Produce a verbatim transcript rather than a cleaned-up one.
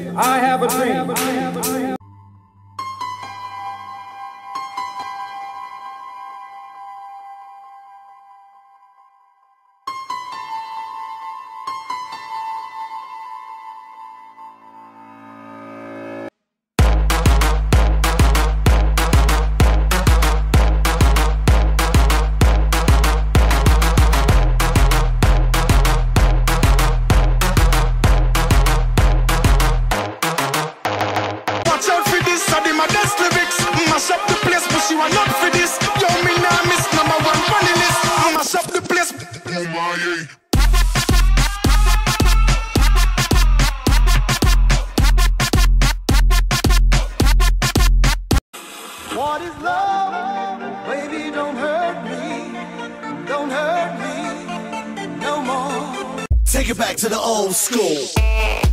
I have a dream. Mash up the place, but she want not for this. Yo, me nah miss number one funny list. Mash up the place. Oh my, yeah. What is love? Baby, don't hurt me. Don't hurt me no more. Take it back to the old school.